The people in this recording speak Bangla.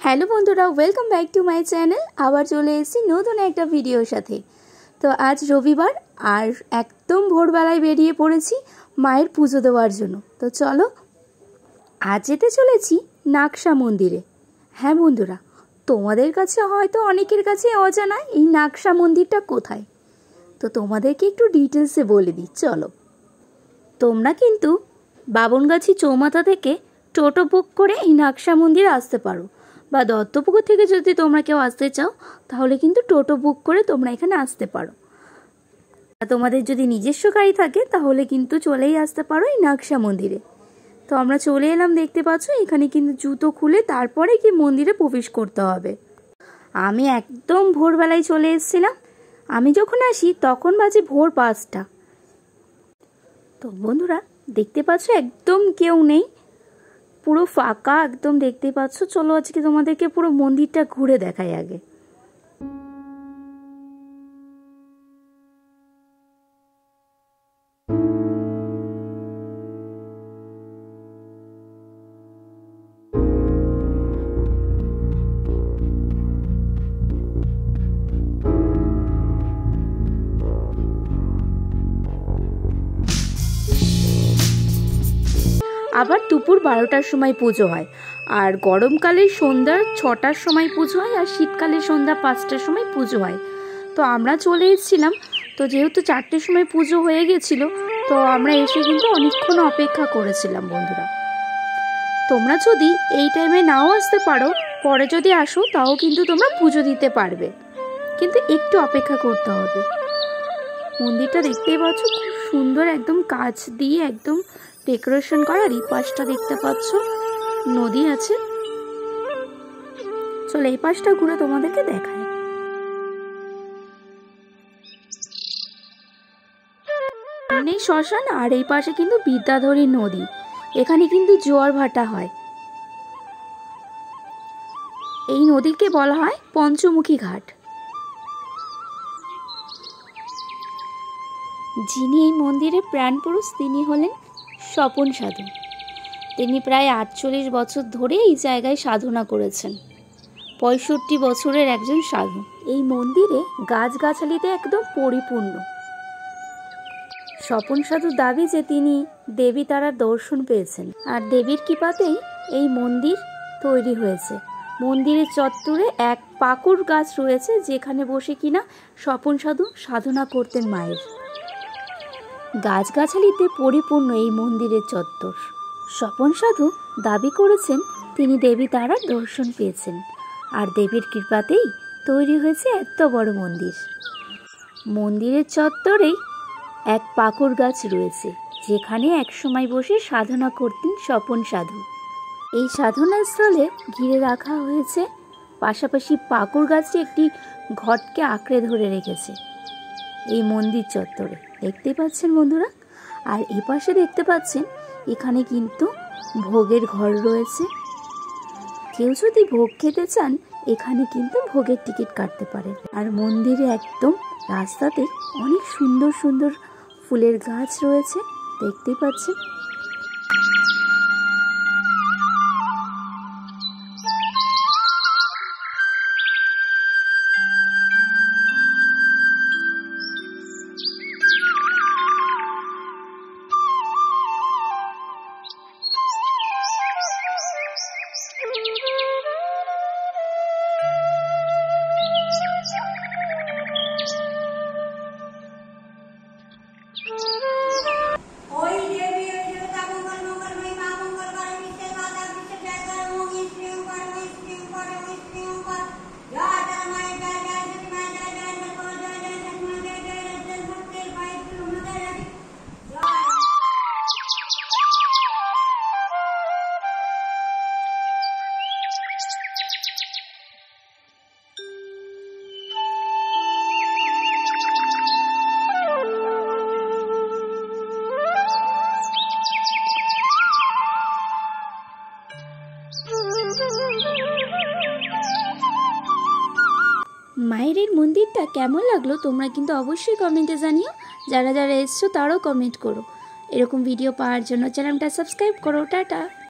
হ্যালো বন্ধুরা, welcome back to my channel. আবার চলে এসেছি নতুন একটা ভিডিওর সাথে। তো আজ রবিবার আর একদম ভোরবেলায় বেরিয়ে পড়েছি মায়ের পুজো দেওয়ার জন্য। তো চলো, আজ যেতে চলেছি নাকশা মন্দিরে। হ্যাঁ বন্ধুরা, তোমাদের কাছে হয়তো অনেকের কাছে অজানা এই নাকশা মন্দিরটা কোথায়। তো তোমাদেরকে একটু ডিটেলসে বলে দিই, চলো। তোমরা কিন্তু বাবনগাছি চৌমাথা থেকে টোটো বুক করে এই নাকশা মন্দিরে আসতে পারো, বা দত্তপুকুর থেকে যদি তোমরা কেউ আসতে চাও তাহলে কিন্তু টোটো বুক করে তোমরা এখানে আসতে পারো। আর তোমাদের যদি নিজস্ব গাড়ি থাকে তাহলে কিন্তু চলেই আসতে পারো এই নাকশা মন্দিরে। তো আমরা চলে এলাম, দেখতে পাচ্ছ এখানে কিন্তু জুতো খুলে তারপরে কি মন্দিরে প্রবেশ করতে হবে। আমি একদম ভোরবেলায় চলে এসেছিলাম। আমি যখন আসি তখন বাজে ভোর 5টা। তো বন্ধুরা দেখতে পাচ্ছ একদম কেউ নেই, পুরো ফাঁকা একদম দেখতে পাচ্ছ। চলো আজকে তোমাদেরকে পুরো মন্দিরটা ঘুরে দেখাই আগে। আবার দুপুর 12টার সময় পুজো হয়, আর গরমকালে সন্ধ্যা 6টার সময় পুজো হয়, আর শীতকালে সন্ধ্যা 5টার সময় পুজো হয়। তো আমরা চলে এসেছিলাম, তো যেহেতু 4টের সময় পুজো হয়ে গেছিলো তো আমরা এসে কিন্তু অনেকক্ষণ অপেক্ষা করেছিলাম। বন্ধুরা তোমরা যদি এই টাইমে নাও আসতে পারো, পরে যদি আসো তাও কিন্তু তোমরা পুজো দিতে পারবে, কিন্তু একটু অপেক্ষা করতে হবে। মন্দিরটা দেখতেই পাচ্ছ খুব সুন্দর, একদম কাঁচ দিয়ে একদম ডেকোরেশন করা। আর এই পাশটা দেখতে পাচ্ছ নদী আছে। চলো এই পাশটা ঘুরে তোমাদেরকে দেখায়। সামনেই শ্মশান, আর এই পাশে কিন্তু বিদ্যাধরী নদী। এখানে কিন্তু জোয়ার ভাটা হয়। এই নদীকে বলা হয় পঞ্চমুখী ঘাট। যিনি এই মন্দিরের প্রাণপুরুষ তিনি হলেন স্বপন সাধু। তিনি প্রায় 48 বছর ধরে এই জায়গায় সাধনা করেছেন। 65 বছরের একজন সাধু। এই মন্দিরে গাছগাছালিতে একদম পরিপূর্ণ। স্বপন সাধুর দাবি যে তিনি দেবী তারার দর্শন পেয়েছেন, আর দেবীর কৃপাতেই এই মন্দির তৈরি হয়েছে। মন্দিরের চত্বরে এক পাকুড় গাছ রয়েছে, যেখানে বসে কিনা স্বপন সাধু সাধনা করতেন মায়ের। গাছগাছালিতে পরিপূর্ণ এই মন্দিরের চত্বর। স্বপন সাধু দাবি করেছেন তিনি দেবী তারার দর্শন পেয়েছেন, আর দেবীর কৃপাতেই তৈরি হয়েছে এত বড় মন্দির। মন্দিরের চত্বরেই এক পাকুড় গাছ রয়েছে, যেখানে একসময় বসে সাধনা করতেন স্বপন সাধু। এই সাধনা স্থলে ঘিরে রাখা হয়েছে, পাশাপাশি পাকুড় গাছটি একটি ঘটকে আঁকড়ে ধরে রেখেছে এই মন্দির চত্বরে, দেখতে পাচ্ছেন বন্ধুরা। আর এই পাশে দেখতে পাচ্ছেন এখানে কিন্তু ভোগের ঘর রয়েছে। কেউ যদি ভোগ খেতে চান এখানে কিন্তু ভোগের টিকিট কাটতে পারেন। আর মন্দিরে একদম রাস্তাতে অনেক সুন্দর সুন্দর ফুলের গাছ রয়েছে, দেখতে পাচ্ছেন। মায়ের এই মন্দিরটা কেমন লাগলো তোমরা কিন্তু অবশ্যই কমেন্টে জানিও। যারা যারা এসছো তারাও কমেন্ট করো। এরকম ভিডিও পাওয়ার জন্য চ্যানেলটা সাবস্ক্রাইব করো। টাটা।